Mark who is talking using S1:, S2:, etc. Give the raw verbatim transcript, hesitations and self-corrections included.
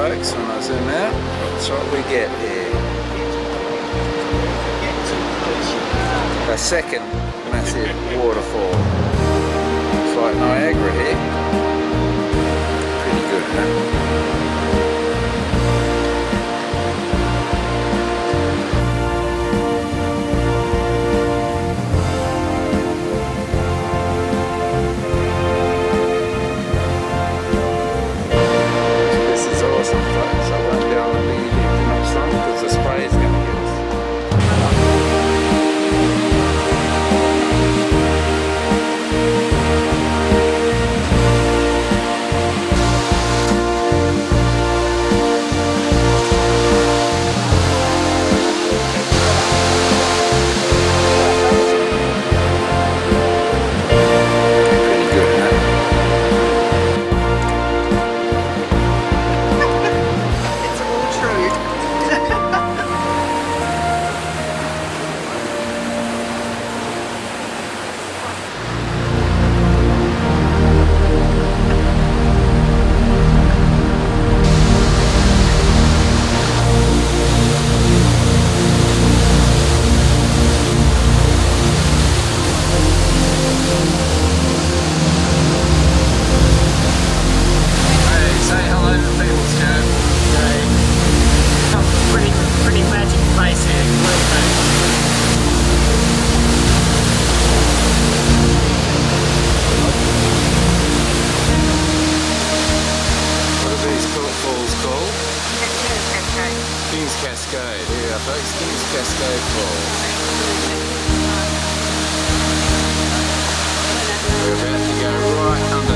S1: folks, when I zoom out. That's what we get here. A second massive waterfall. It's like Niagara here. Pretty good, huh? Kings Cascade, here we are folks, Kings Cascade Falls. We're about to go right under